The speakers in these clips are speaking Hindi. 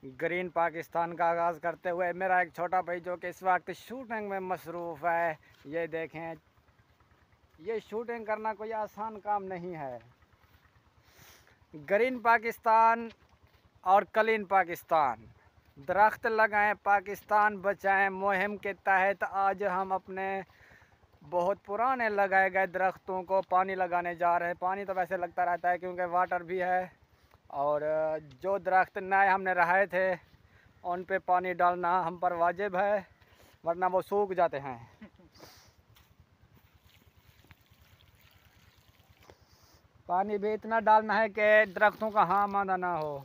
ग्रीन पाकिस्तान का आगाज़ करते हुए मेरा एक छोटा भाई जो कि इस वक्त शूटिंग में मसरूफ़ है। ये देखें, ये शूटिंग करना कोई आसान काम नहीं है। ग्रीन पाकिस्तान और क्लीन पाकिस्तान, दरख्त लगाएं पाकिस्तान बचाएं मुहिम के तहत आज हम अपने बहुत पुराने लगाए गए दरख्तों को पानी लगाने जा रहे हैं। पानी तो वैसे लगता रहता है क्योंकि वाटर भी है, और जो दरख्त नए हमने रहे थे उन पे पानी डालना हम पर वाजिब है, वरना वो सूख जाते हैं। पानी भी इतना डालना है कि दरख्तों का हाँ माना ना हो।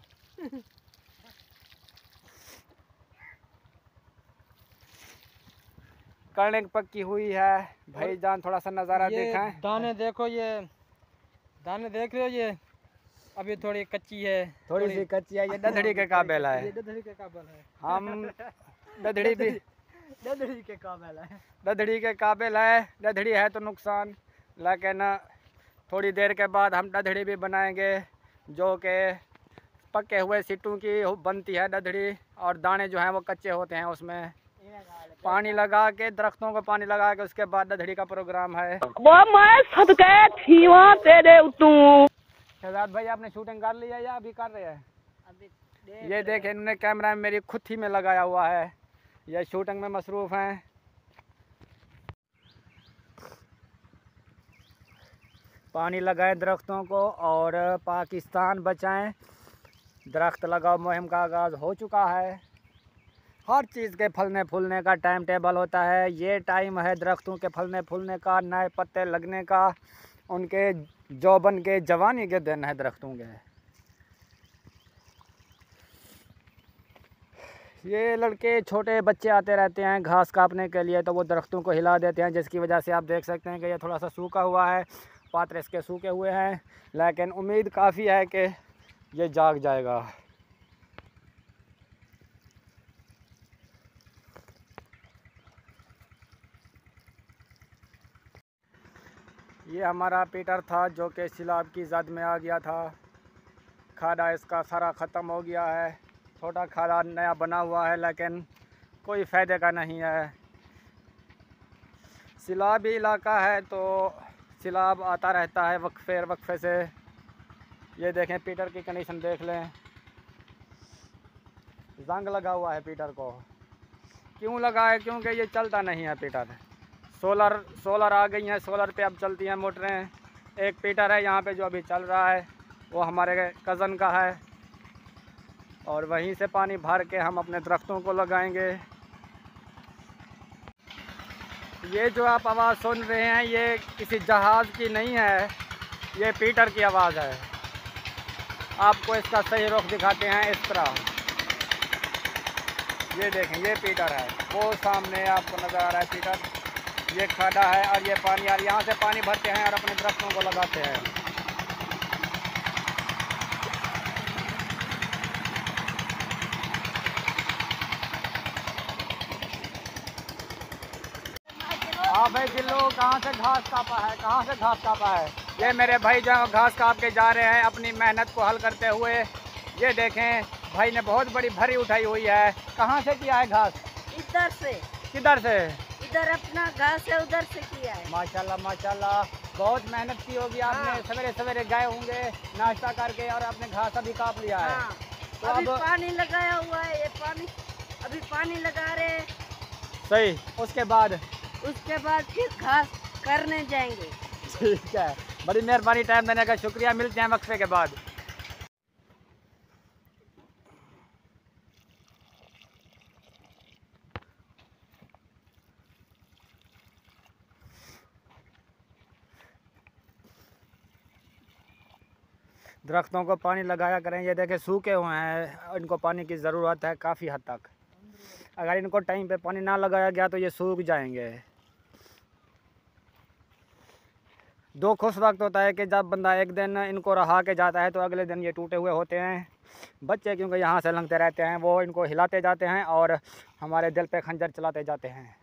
कणक पक्की हुई है भाईजान, थोड़ा सा नज़ारा देखें। दाने देखो, ये दाने देख रहे हो, ये अभी थोड़ी कच्ची है, थोड़ी सी कच्ची है। ये दधड़ी के काबिल है। ये दधड़ी के काबिल है। हम दधड़ी भी दधड़ी के काबिल है। दधड़ी के काबिल है। दधड़ी है तो नुकसान, लेकिन थोड़ी देर के बाद हम दधड़ी भी बनाएंगे जो कि पके हुए सिट्टू की बनती है दधड़ी, और दाने जो हैं वो कच्चे होते हैं। उसमें पानी लगा के, दरख्तों को पानी लगा के उसके बाद दधड़ी का प्रोग्राम है। शहजाद भाई, आपने शूटिंग कर ली है या अभी कर रहे हैं? अभी ये देखें, इन्होंने कैमरा मेरी खुद ही में लगाया हुआ है। ये शूटिंग में मसरूफ़ हैं। पानी लगाएं दरख्तों को और पाकिस्तान बचाएं। दरख्त लगाओ मुहिम का आगाज़ हो चुका है। हर चीज़ के फलने फूलने का टाइम टेबल होता है। ये टाइम है दरख्तों के फलने फूलने का, नए पत्ते लगने का, उनके जौबन के, जवानी के दिन है दरख्तों के। ये लड़के छोटे बच्चे आते रहते हैं घास काटने के लिए, तो वो दरख्तों को हिला देते हैं, जिसकी वजह से आप देख सकते हैं कि ये थोड़ा सा सूखा हुआ है। पात्र इसके सूखे हुए हैं, लेकिन उम्मीद काफ़ी है कि ये जाग जाएगा। ये हमारा पीटर था जो कि सैलाब की जद में आ गया था। खाड़ा इसका सारा ख़त्म हो गया है। छोटा खाड़ा नया बना हुआ है, लेकिन कोई फ़ायदे का नहीं है। सैलाबी इलाका है तो सैलाब आता रहता है वक्फे से। ये देखें, पीटर की कंडीशन देख लें। जंग लगा हुआ है पीटर को। क्यों लगा है? क्योंकि ये चलता नहीं है पीटर। सोलर आ गई हैं, सोलर पे अब चलती हैं मोटरें। एक पीटर है यहाँ पे जो अभी चल रहा है, वो हमारे कज़न का है, और वहीं से पानी भर के हम अपने दरख्तों को लगाएंगे। ये जो आप आवाज़ सुन रहे हैं ये किसी जहाज़ की नहीं है, ये पीटर की आवाज़ है। आपको इसका सही रुख दिखाते हैं इस तरह। ये देखें, ये पीटर है, वो सामने आपको नज़र आ रहा है पीटर। ये खाड़ा है और ये पानी, और यहाँ से पानी भरते हैं और अपने दरख्तों को लगाते हैं। हाँ भाई जिल्लो, कहाँ से घास कापा है? कहाँ से घास कापा है? ये मेरे भाई जो घास काप के जा रहे हैं अपनी मेहनत को हल करते हुए। ये देखें, भाई ने बहुत बड़ी भरी उठाई हुई है। कहाँ से किया है घास? इधर से। किधर से? इधर अपना घास है, उधर से किया है। माशाल्लाह माशाल्लाह, बहुत मेहनत की होगी आपने। हाँ। सवेरे सवेरे गए होंगे नाश्ता करके और आपने घास अभी काप लिया है। हाँ। तो अभी अब पानी लगाया हुआ है, ये पानी अभी पानी लगा रहे हैं। सही, उसके बाद फिर घास करने जाएंगे। ठीक है, बड़ी मेहरबानी टाइम देने का शुक्रिया। मिलते हैं वक्फे के बाद। दरख्तों को पानी लगाया करें। ये देखें सूखे हुए हैं, इनको पानी की ज़रूरत है काफ़ी हद तक। अगर इनको टाइम पे पानी ना लगाया गया तो ये सूख जाएंगे। दो खुश वक्त होता है कि जब बंदा एक दिन इनको रहा के जाता है तो अगले दिन ये टूटे हुए होते हैं। बच्चे क्योंकि यहाँ से लंघते रहते हैं, वो इनको हिलाते जाते हैं और हमारे दिल पे खंजर चलाते जाते हैं।